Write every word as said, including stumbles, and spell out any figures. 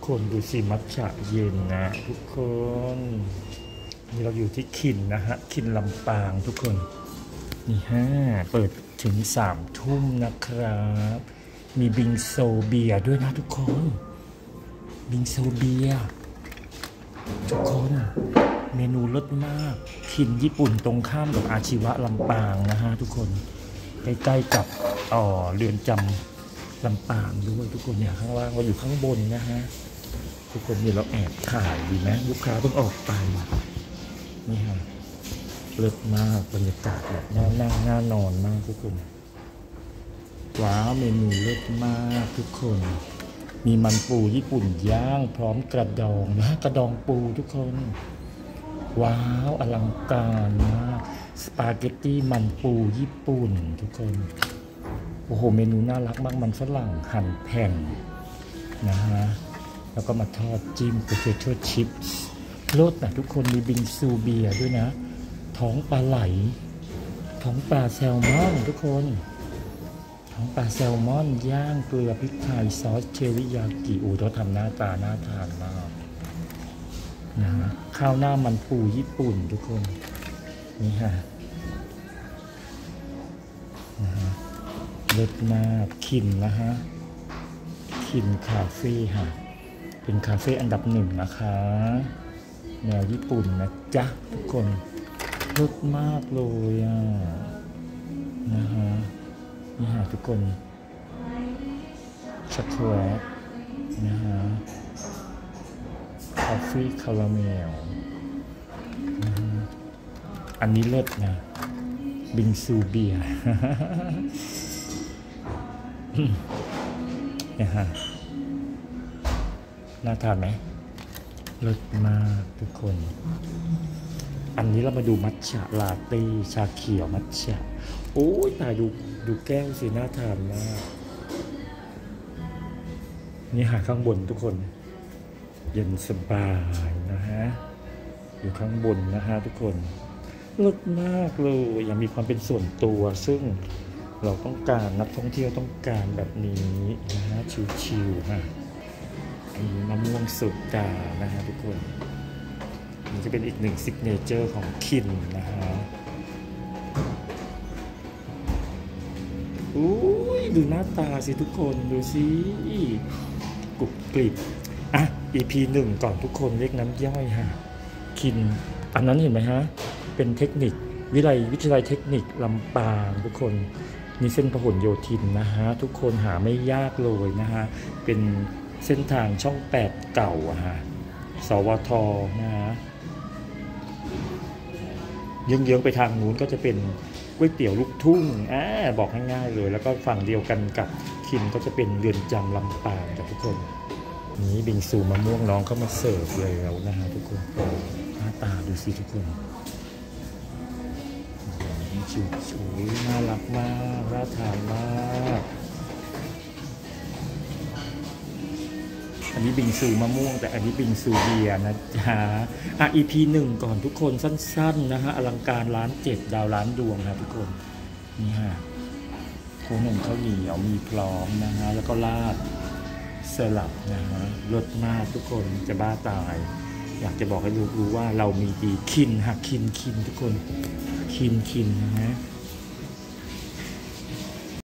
คนดูสิมัทฉะเย็นนะทุกคนนี่เราอยู่ที่คินนะฮะคินลำปางทุกคนนี่ฮะเปิดถึงสามทุ่มนะครับมีบิงโซเบียด้วยนะทุกคนบิงโซเบียทุกคนเมนูรสมากคินญี่ปุ่นตรงข้ามกับอาชีวะลำปางนะฮะทุกคนใกล้ๆกับอ๋อเรือนจำลำปางด้วยทุกคนเนี่ยข้างล่างเราอยู่ข้างบนนะฮะทุกคนเนี่ยเราแอบถ่ายดีไหมลูกค้าเพิ่งออกไปนี่ฮะเลิศมากบรรยากาศแบบน่านั่งน่านอนมากทุกคนว้าวเมนูเลิศมากทุกคนมีมันปูญี่ปุ่นย่างพร้อมกระดองนะกระดองปูทุกคนว้าวอลังการมากสปาเกตตี้มันปูญี่ปุ่นทุกคนโอ้โหเมนูน่ารักมากมันฝรั่งหั่นแผ่นนะฮะแล้วก็มาทอดจิ้มโพเทโต้ชิพส์รสนะทุกคนมีบิงซูเบียด้วยนะท้องปลาไหลท้องปลาแซลมอนทุกคนท้องปลาแซลมอนย่างเกลือพริกไทยซอสเทริยากิอูเขาทำหน้าตาน่าทานมากนะฮะข้าวหน้ามันปูญี่ปุ่นทุกคนนี่ฮะนะฮะเลิศมากคินนะฮะคินคาเฟ่ฮะเป็นคาเฟ่อันดับหนึ่งนะคะแนวญี่ปุ่นนะจ๊ะทุกคนเลิศมากเลยอ่ะนะฮะนี่ฮะทุกคนช็อกโกแลตนะฮะคอฟฟี่คาราเมลอันนี้เลิศนะบิงซูเบียเนี่ยฮะน่าทานไหมเลิศมากทุกคนอันนี้เรามาดูมัทฉะลาเต้ชาเขียวมัทฉะโอ้ยตายดูดูแก้วสิน่าทานมากนี่หาข้างบนทุกคนเย็นสบายนะฮะอยู่ข้างบนนะฮะทุกคนเลิศมากเลยยังมีความเป็นส่วนตัวซึ่งเราต้องการนักท่องเที่ยวต้องการแบบนี้นะฮะชิวๆฮะมะม่วงสุดดานะฮะทุกคนมันจะเป็นอีกหนึ่งซิกเนเจอร์ของคินนะฮะอุ้ยดูหน้าตาสิทุกคนดูสิกรุบกริบอ่ะ อี พี หนึ่งก่อนทุกคนเรียกน้ำย่อยฮะคินอันนั้นเห็นไหมฮะเป็นเทคนิควิทยาลัยวิทยาลัยเทคนิคลำปางทุกคนนี่เส้นพหลโยธินนะฮะทุกคนหาไม่ยากเลยนะฮะเป็นเส้นทางช่องแปดเก่าอะฮะสวทนะฮะเยื้องๆไปทางนู้นก็จะเป็นก๋วยเตี๋ยวลูกทุ่งอ่าบอกง่ายๆเลยแล้วก็ฝั่งเดียวกันกับคินก็จะเป็นเรือนจำลำปางกับทุกคนนี้บิงซูมะม่วงน้องเข้ามาเสิร์ฟเลยแล้วนะฮะทุกคนหน้าตาดูสิทุกคนชิวชิวน่ารักมากน่าทานมากอันนี้บิงซูมะม่วงแต่อันนี้บิงซูเบียนะจ๊ะอ่ะ อี พี หนึ่งก่อนทุกคนสั้นๆนะฮะอลังการล้านเจ็ดดาวล้านดวงนะทุกคนนี่ฮะโค้งหนึ่งข้าวเหนียวมีพร้อมนะฮะแล้วก็ราดสลับนะฮะรสมากทุกคนจะบ้าตายอยากจะบอกให้รู้ว่าเรามีดีคินฮะคินคินทุกคนคินคินนะฮะ